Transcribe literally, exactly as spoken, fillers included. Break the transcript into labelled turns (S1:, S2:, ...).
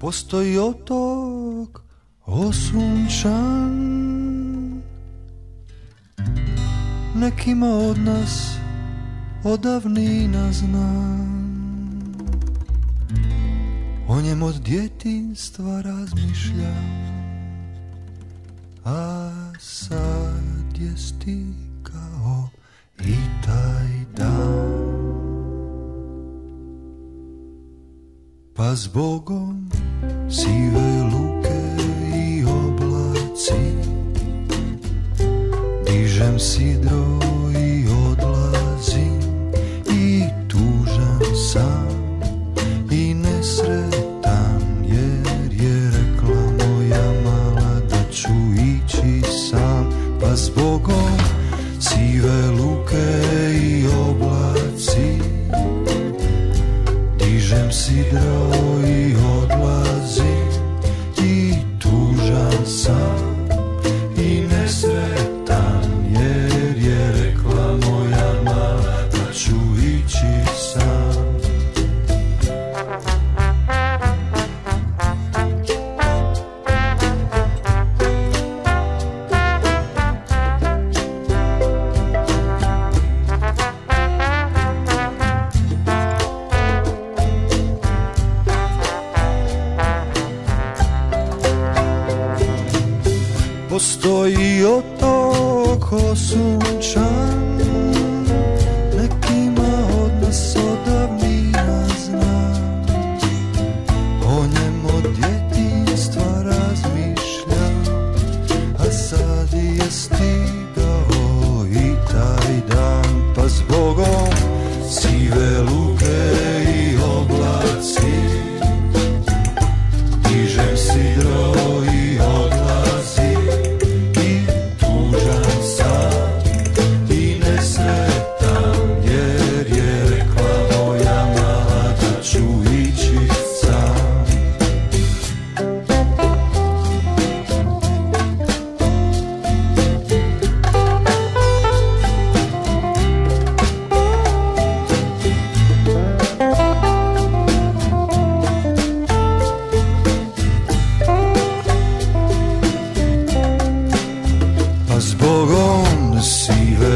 S1: Postoji otok osunčan, nekima od nas odavnina znam. O njem od djetinjstva razmišljam, a sad je stigao i taj dan. Pa zbogom sive luke i oblaci, dižem sidro i odlazim, i tužan sam i nesretan, jer je rekla moja mala da ću ići sam. Pa zbogom sive luke i oblaci, dižem sidro i odlazim, i tužan sam i nesretan, jer je rekla moja mala da ću ići sam. Postoji otok osunčan, nekima od nas odavnina znam. O njem od djetinjstva razmišljam, a sad je stigao i taj dan. Pa zbogom sive luke i oblaci, dižem sidro i odlazim, zbogom sive